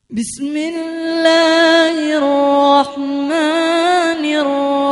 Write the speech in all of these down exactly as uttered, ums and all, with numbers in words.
ബിസ്മില്ലാഹിർ റഹ്മാനിർ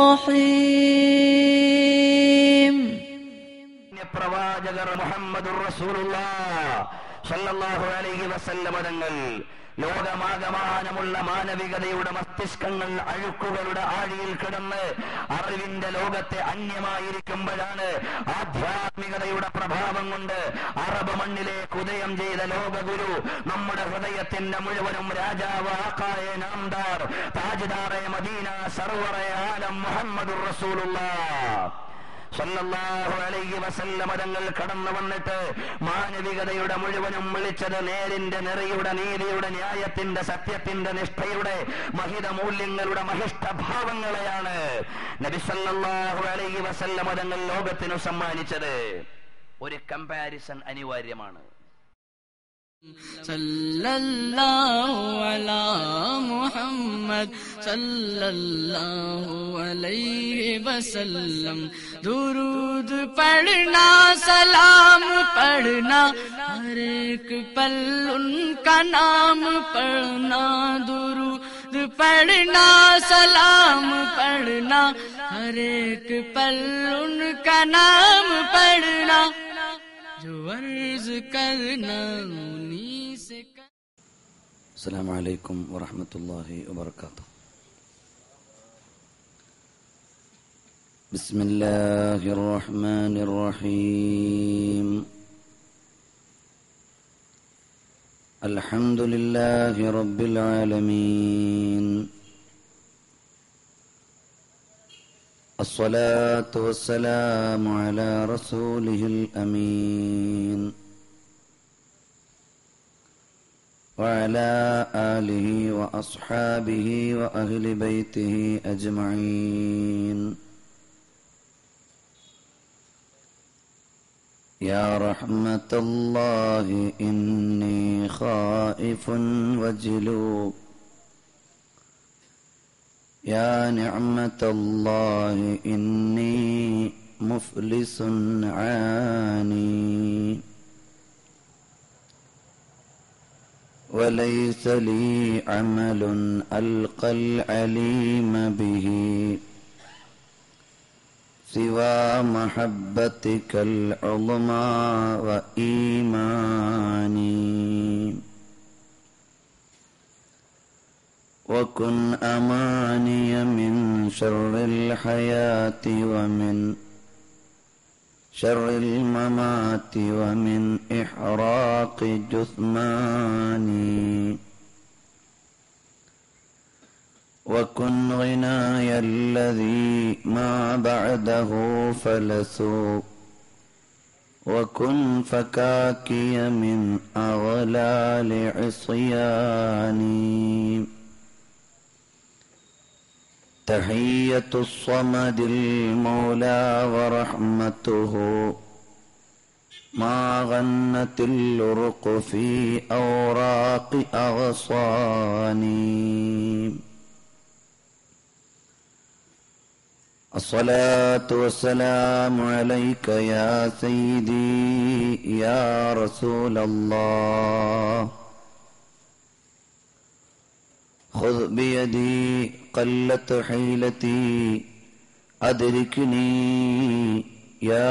റഹീം. പ്രവാചകർ മുഹമ്മദുർ റസൂലുള്ളാഹി സ്വല്ലല്ലാഹു അലൈഹി വസല്ലം തങ്ങൾ ലോകമാകമാനമുള്ള മാനവികതയുടെ മസ്തിഷ്കങ്ങൾ അഴുക്കുകളുടെ ആഴിയിൽ കിടന്ന് അറിവിന്റെ ലോകത്തെ അന്യമായിരിക്കുമ്പോഴാണ് ആധ്യാത്മികതയുടെ പ്രഭാവം കൊണ്ട് അറബ് മണ്ണിലേക്ക് ഉദയം ചെയ്ത ലോകഗുരു, നമ്മുടെ ഹൃദയത്തിന്റെ മുഴുവനും രാജാവ്, ആഖായ നാംദാർ, താജ്ദാറെ മദീന, സർവറെ ആലം മുഹമ്മദുർ റസൂലുള്ളാഹി സ്വല്ലല്ലാഹു അലൈഹി വസല്ലം തങ്ങൾ കടന്നു വന്നിട്ട് മാനവികതയുടെ മുഴുവനും വിളിച്ചത് നേരിന്റെ, നെറിയുടെ, നീതിയുടെ, ന്യായത്തിന്റെ, സത്യത്തിന്റെ, നിഷ്ഠയുടെ, മഹിത മൂല്യങ്ങളുടെ മഹിഷ്ഠഭാവങ്ങളെയാണ് നബി സല്ലല്ലാഹു അലൈഹി വസല്ലം തങ്ങൾ ലോകത്തിനു സമ്മാനിച്ചത്. ഒരു കമ്പാരിസൺ അനിവാര്യമാണ്. സല്ലല്ലാഹു അലാ മുഹമ്മദ് സല്ലല്ലാഹു അലൈഹി വസല്ലം. ദുരൂദ് പഠനാ, സലാം പഠനാ, हर एक पल उनका नाम पढ़ना. दुरूद पढ़ना, सलाम पढ़ना, हर एक पल उनका नाम पढ़ना. जो अर्ज करना उन्हीं से कर. अस्सलामु अलैकुम वरहमतुल्लाहि वबरकातुह. बिस्मिल्लाहिर रहमानिर रहीम. अल्हम्दुलिल्लाहि रब्बिल आलमीन. अस्सलातु वस्सलामु अला रसूलिहिल अमीन व अला आलिहि व अस्हाबिहि व अहलि बैतिहि अजमईन. या रहमतल्लाहि इन्नी खाइफुन वजलू. या निअमतल्लाहि इन्नी मुफलिसुन आनी. वलैस ली अमलुन अल्क़ल अलीम बिही सिवा महब्बतिकल उज़्मा व ईमानी. वकुन अमानिय मिन शर्रिल हयाति व मिन शर्रिल ममाति व मिन इहराक़ि जुस्मानी. वकुन ग़िनाय अल्लज़ी मा बअदहु फलसु. वकुन फ़काकिय मिन अग़लालि इस्यानी. तहिय्यतुस समदिल मौला व रहमतुहु मा गन्नतिल उरुक़ फ़ी औराक़ि अग़सानी. अस्सलातु वस्सलामु अलैका या सय्यदी या रसूलल्लाह. खुज़ बियदी क़ल्लत हिलती अदरिकनी या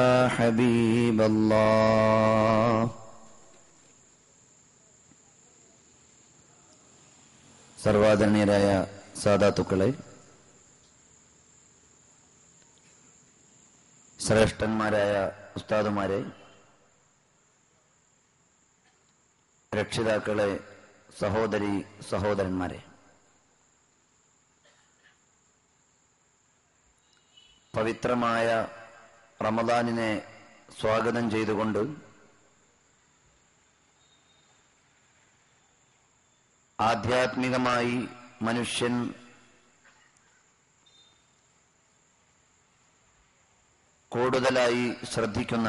हबीबल्लाह. സർവാദരണീയരായ സാദാത്തുക്കളെ, ശ്രേഷ്ഠന്മാരായ ഉസ്താദുമാരെ, രക്ഷിതാക്കളെ, സഹോദരി സഹോദരന്മാരെ, പവിത്രമായ റമദാനിനെ സ്വാഗതം ചെയ്തുകൊണ്ട് ആധ്യാത്മികമായി മനുഷ്യൻ കൂടുതലായി ശ്രദ്ധിക്കുന്ന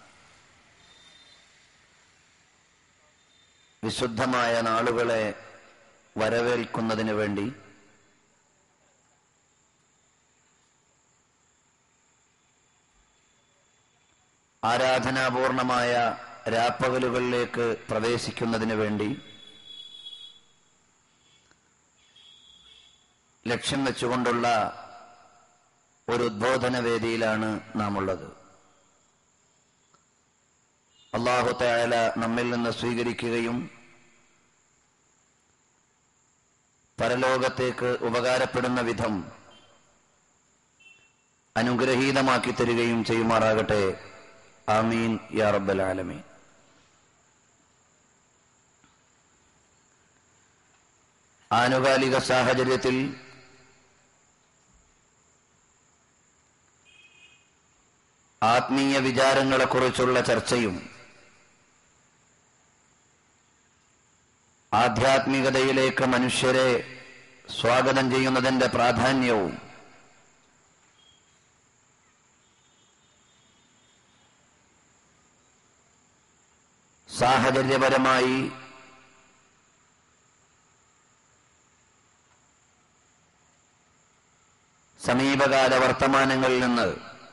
വിശുദ്ധമായ നാളുകളെ വരവേൽക്കുന്നതിന് വേണ്ടി ആരാധനാപൂർണമായ രാപ്പകലുകളിലേക്ക് പ്രവേശിക്കുന്നതിന് വേണ്ടി ലക്ഷ്യം വെച്ചുകൊണ്ടുള്ള ഒരു ഉദ്ബോധന വേദിയിലാണ് നാം ഉള്ളത്. അല്ലാഹു തആല നമ്മിൽ നിന്ന് സ്വീകരിക്കുകയും പരലോകത്തേക്ക് ഉപകാരപ്പെടുന്ന വിധം അനുഗ്രഹീതമാക്കി തരികയും ചെയ്യുമാറാകട്ടെ. ആമീൻ യാ റബ്ബൽ ആലമീൻ. ആനുകാലിക സാഹചര്യത്തിൽ ആത്മീയ വിചാരങ്ങളെക്കുറിച്ചുള്ള ചർച്ചയും ആധ്യാത്മികതയിലേക്ക് മനുഷ്യരെ സ്വാഗതം ചെയ്യുന്നതിന്റെ പ്രാധാന്യവും സാഹചര്യപരമായി സമീപകാല വർത്തമാനങ്ങളിൽ നിന്ന്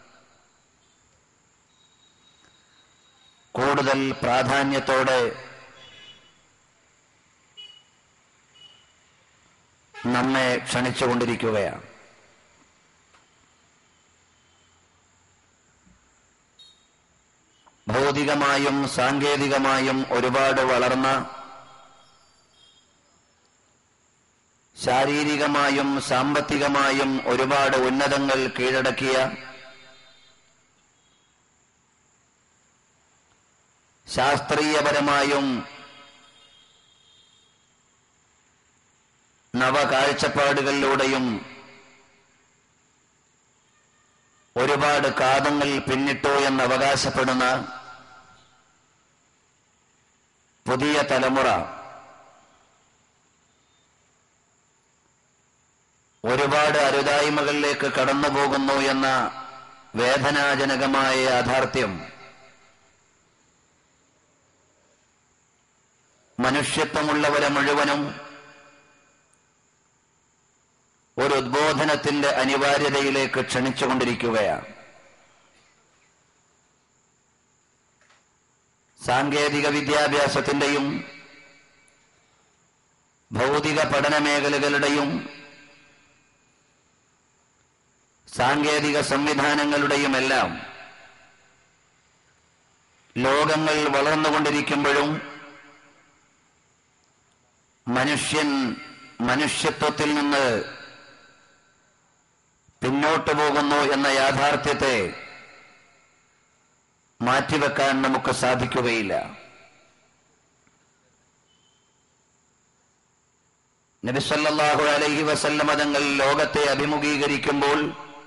കൂടുതൽ പ്രാധാന്യത്തോടെ നമ്മെ ക്ഷണിച്ചുകൊണ്ടിരിക്കുകയാണ്. ഭൗതികമായും സാങ്കേതികമായും ഒരുപാട് വളർന്ന, ശാരീരികമായും സാമ്പത്തികമായും ഒരുപാട് ഉന്നതങ്ങൾ കീഴടക്കിയ, ശാസ്ത്രീയപരമായും നവകാഴ്ചപ്പാടുകളിലൂടെയും ഒരുപാട് കാതങ്ങൾ പിന്നിട്ടു എന്ന് അവകാശപ്പെടുന്ന പുതിയ തലമുറ ഒരുപാട് അരുതായ്മകളിലേക്ക് കടന്നുപോകുന്നു എന്ന വേദനാജനകമായ യാഥാർത്ഥ്യം മനുഷ്യത്വമുള്ളവരെ മുഴുവനും ഒരു ഉദ്ബോധനത്തിന്റെ അനിവാര്യതയിലേക്ക് ക്ഷണിച്ചുകൊണ്ടിരിക്കുകയാണ്. സാങ്കേതിക വിദ്യാഭ്യാസത്തിന്റെയും ഭൗതിക പഠന മേഖലകളുടെയും സാങ്കേതിക സംവിധാനങ്ങളുടെയുമെല്ലാം ലോകങ്ങൾ വളർന്നുകൊണ്ടിരിക്കുമ്പോഴും മനുഷ്യൻ മനുഷ്യത്വത്തിൽ നിന്ന് പിന്നോട്ടു പോകുന്നു എന്ന യാഥാർത്ഥ്യത്തെ മാറ്റിവെക്കാൻ നമുക്ക് സാധിക്കുകയില്ല. നബി സല്ലല്ലാഹു അലൈഹി വസല്ലമ തങ്ങൾ ലോകത്തെ അഭിമുഖീകരിക്കുമ്പോൾ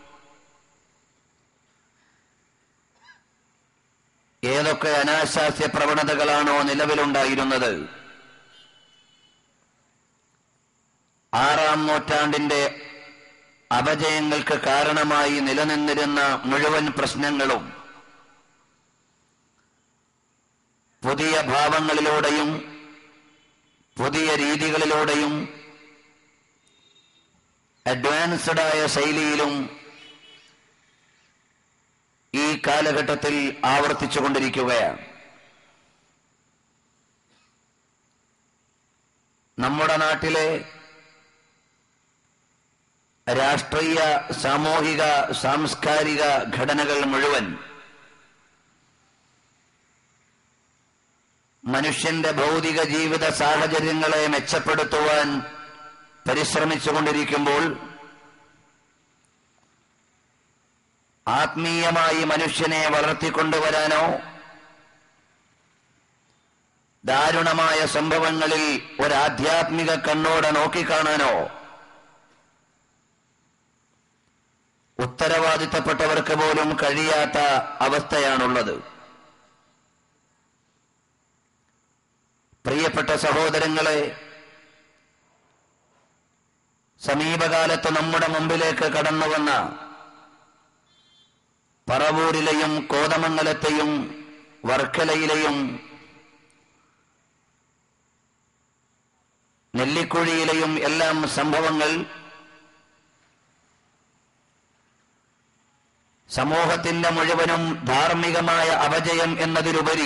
ഏതൊക്കെ അനാശാസ്യ പ്രവണതകളാണോ നിലവിലുണ്ടായിരുന്നത്, ആറാം നൂറ്റാണ്ടിന്റെ അപജയങ്ങൾക്ക് കാരണമായി നിലനിന്നിരുന്ന മുഴുവൻ പ്രശ്നങ്ങളും പുതിയ ഭാവങ്ങളിലൂടെയും പുതിയ രീതികളിലൂടെയും അഡ്വാൻസ്ഡായ ശൈലിയിലും ഈ കാലഘട്ടത്തിൽ ആവർത്തിച്ചുകൊണ്ടിരിക്കുകയാണ്. നമ്മുടെ നാട്ടിലെ രാഷ്ട്രീയ, സാമൂഹിക, സാംസ്കാരിക ഘടനകൾ മുഴുവൻ മനുഷ്യന്റെ ഭൗതിക ജീവിത സാഹചര്യങ്ങളെ മെച്ചപ്പെടുത്തുവാൻ പരിശ്രമിച്ചുകൊണ്ടിരിക്കുമ്പോൾ ആത്മീയമായി മനുഷ്യനെ വളർത്തിക്കൊണ്ടുവരാനോ ദാരുണമായ സംഭവങ്ങളിൽ ഒരാധ്യാത്മിക കണ്ണോടെ നോക്കിക്കാണാനോ ഉത്തരവാദിത്തപ്പെട്ടവർക്ക് പോലും കഴിയാത്ത അവസ്ഥയാണുള്ളത്. പ്രിയപ്പെട്ട സഹോദരങ്ങളെ, സമീപകാലത്ത് നമ്മുടെ മുമ്പിലേക്ക് കടന്നുവന്ന പറവൂരിലെയും കോതമംഗലത്തെയും വർക്കലയിലെയും നെല്ലിക്കുഴിയിലെയും എല്ലാം സംഭവങ്ങൾ സമൂഹത്തിന്റെ മുഴുവനും ധാർമ്മികമായ അപജയം എന്നതിലുപരി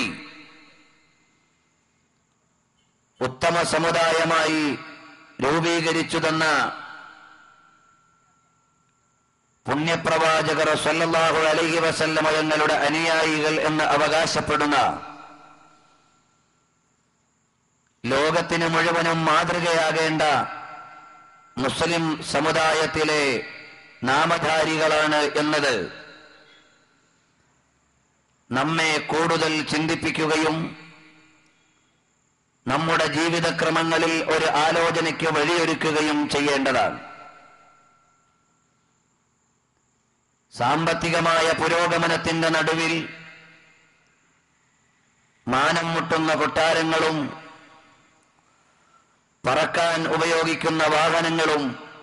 ഉത്തമ സമുദായമായി രൂപീകരിച്ചു തന്ന പുണ്യപ്രവാചകർ സ്വല്ലല്ലാഹു അലൈഹി വസല്ലമ തങ്ങളുടെ അനുയായികൾ എന്ന് അവകാശപ്പെടുന്ന ലോകത്തിന് മുഴുവനും മാതൃകയാകേണ്ട മുസ്ലിം സമുദായത്തിലെ നാമധാരികളാണ് എന്നത് നമ്മെ കൂടുതൽ ചിന്തിപ്പിക്കുകയും നമ്മുടെ ജീവിതക്രമങ്ങളിൽ ഒരു ആലോചനയ്ക്ക് വഴിയൊരുക്കുകയും ചെയ്യേണ്ടതാണ്. സാമ്പത്തികമായ പുരോഗമനത്തിന്റെ നടുവിൽ മാനം മുട്ടുന്ന കൊട്ടാരങ്ങളും പറക്കാൻ ഉപയോഗിക്കുന്ന വാഹനങ്ങളും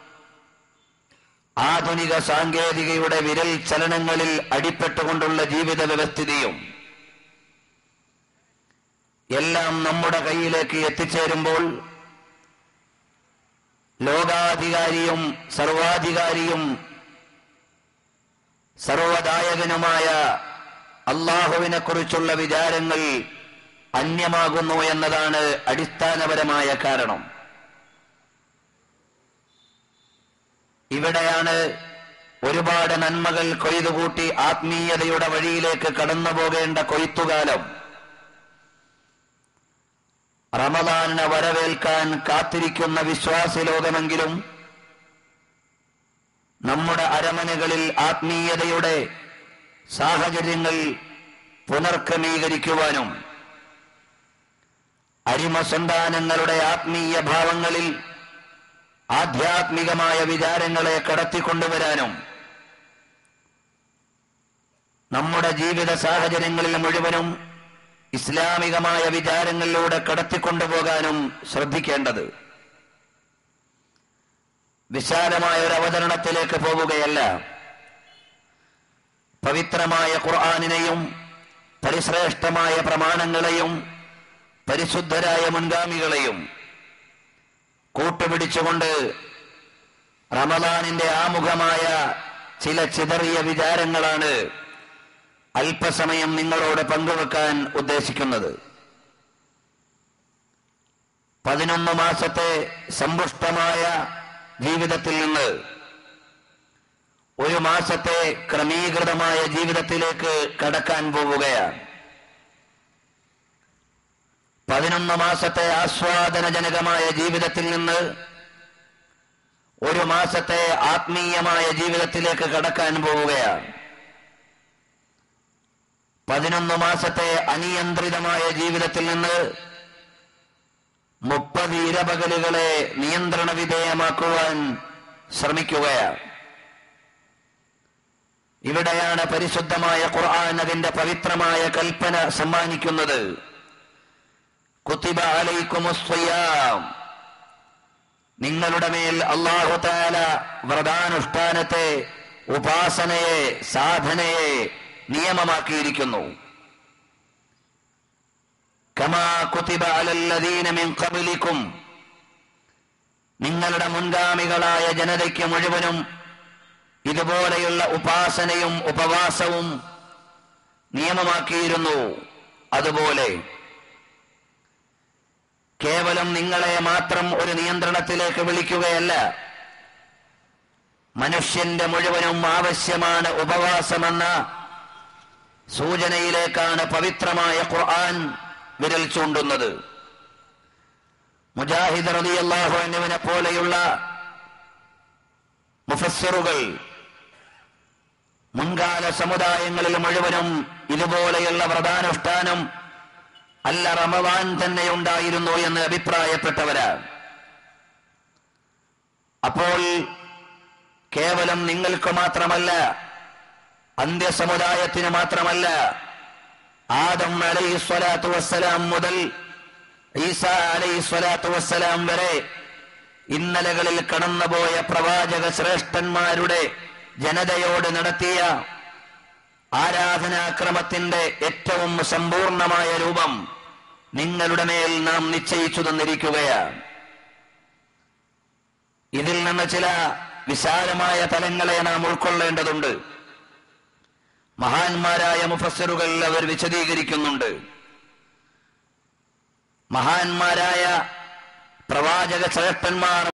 ആധുനിക സാങ്കേതികയുടെ വിരൽ ചലനങ്ങളിൽ അടിപ്പെട്ടുകൊണ്ടുള്ള ജീവിത വ്യവസ്ഥിതിയും എല്ലാം നമ്മുടെ കയ്യിലേക്ക് എത്തിച്ചേരുമ്പോൾ ലോകാധികാരിയും സർവാധികാരിയും സർവദായകനുമായ അല്ലാഹുവിനെ കുറിച്ചുള്ള വിചാരങ്ങൾ അന്യമാകുന്നു എന്നതാണ് അടിസ്ഥാനപരമായ കാരണം. ഇവിടെയാണ് ഒരുപാട് നന്മകൾ കൊയ്തുകൂട്ടി ആത്മീയതയുടെ വഴിയിലേക്ക് കടന്നു പോകേണ്ട കൊയ്ത്തുകാലം റമദാനിനെ വരവേൽക്കാൻ കാത്തിരിക്കുന്ന വിശ്വാസി ലോകമെങ്കിലും നമ്മുടെ അരമനകളിൽ ആത്മീയതയുടെ സാഹചര്യങ്ങൾ പുനർക്രമീകരിക്കുവാനും അരിമ സന്താനങ്ങളുടെ ആത്മീയ ഭാവങ്ങളിൽ ആധ്യാത്മികമായ വിചാരങ്ങളെ കടത്തിക്കൊണ്ടുവരാനും നമ്മുടെ ജീവിത സാഹചര്യങ്ങളിൽ മുഴുവനും ഇസ്ലാമികമായ വിചാരങ്ങളിലൂടെ കടത്തിക്കൊണ്ടുപോകാനും ശ്രദ്ധിക്കേണ്ടത്. വിശാലമായ ഒരു അവതരണത്തിലേക്ക് പോവുകയല്ല. പവിത്രമായ ഖുർആനിനെയും പരിശ്രേഷ്ഠമായ പ്രമാണങ്ങളെയും പരിശുദ്ധരായ മുൻഗാമികളെയും കൂട്ടുപിടിച്ചുകൊണ്ട് റമദാനിന്റെ ആമുഖമായ ചില ചിതറിയ വിചാരങ്ങളാണ് അല്പസമയം നിങ്ങളോട് പങ്കുവെക്കാൻ ഉദ്ദേശിക്കുന്നത്. പതിനൊന്ന് മാസത്തെ സമ്പുഷ്ടമായ ജീവിതത്തിൽ നിന്ന് ഒരു മാസത്തെ ക്രമീകൃതമായ ജീവിതത്തിലേക്ക് കടക്കാൻ പോവുകയാണ്. പതിനൊന്ന് മാസത്തെ ആസ്വാദനജനകമായ ജീവിതത്തിൽ നിന്ന് ഒരു മാസത്തെ ആത്മീയമായ ജീവിതത്തിലേക്ക് കടക്കാൻ പോവുകയാണ്. പതിനൊന്ന് മാസത്തെ അനിയന്ത്രിതമായ ജീവിതത്തിൽ നിന്ന് മുപ്പത് ഇരപകലുകളെ നിയന്ത്രണ വിധേയമാക്കുവാൻ ശ്രമിക്കുകയാണ്. ഇവിടെയാണ് പരിശുദ്ധമായ ഖുർആൻ അതിന്റെ പവിത്രമായ കൽപ്പന സമ്മാനിക്കുന്നത്. കുത്തിബ അലൈക്കുമുസ് സിയാം, നിങ്ങളുടെ മേൽ അല്ലാഹു തആല വ്രതാനുഷ്ഠാനത്തെ, ഉപാസനയെ, സാധനയെ നിയമമാക്കിയിരിക്കുന്നു. കമാ കുതിബ അലല്ലദീന മിൻ ഖബ്ലിക്കും, നിങ്ങളുടെ മുൻഗാമികളായ ജനതയ്ക്ക് മുഴുവനും ഇതുപോലെയുള്ള ഉപാസനയും ഉപവാസവും നിയമമാക്കിയിരുന്നു. അതുപോലെ കേവലം നിങ്ങളെ മാത്രം ഒരു നിയന്ത്രണത്തിലേക്ക് വിളിക്കുകയല്ല, മനുഷ്യന്റെ മുഴുവനും ആവശ്യമാണ് ഉപവാസമെന്ന സൂചനയിലേക്കാണ് പവിത്രമായ ഖുർആൻ വിരൽ ചൂണ്ടുന്നത്. മുജാഹിദ് റളിയല്ലാഹു അൻഹുവിനെ പോലെയുള്ള മുഫസ്സിറുകൾ മുൻകാല സമുദായങ്ങളിൽ മുഴുവനും ഇതുപോലെയുള്ള വ്രതാനുഷ്ഠാനം അല്ല റമദാൻ തന്നെ ഉണ്ടായിരുന്നു എന്ന് അഭിപ്രായപ്പെട്ടവരാണ്. അപ്പോൾ കേവലം നിങ്ങൾക്ക് മാത്രമല്ല, അന്ത്യസമുദായത്തിന് മാത്രമല്ല, ആദം അലൈഹി സ്വലാത്തു വസ്സലാം മുതൽ ഈസാ അലൈഹി സ്വലാത്തു വസ്സലാം വരെ ഇന്നലകളിൽ കടന്നുപോയ പ്രവാചക ശ്രേഷ്ഠന്മാരുടെ ജനതയോട് നടത്തിയ ആരാധനാക്രമത്തിന്റെ ഏറ്റവും സമ്പൂർണമായ രൂപം നിങ്ങളുടെ മേൽ നാം നിശ്ചയിച്ചു തന്നിരിക്കുകയാണ്. ഇതിൽ നിന്ന് ചില വിശാലമായ തലങ്ങളെ നാം ഉൾക്കൊള്ളേണ്ടതുണ്ട്. മഹാന്മാരായ മുഫസ്സിറുകൾ അവർ വിശദീകരിക്കുന്നുണ്ട്. മഹാന്മാരായ പ്രവാചക ശ്രേഷ്ഠന്മാർ